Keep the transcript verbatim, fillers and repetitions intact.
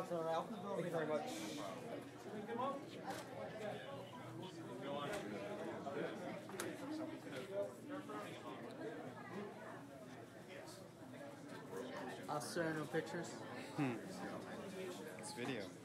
Thank you very much. Uh, sir, no pictures? Hmm. It's video.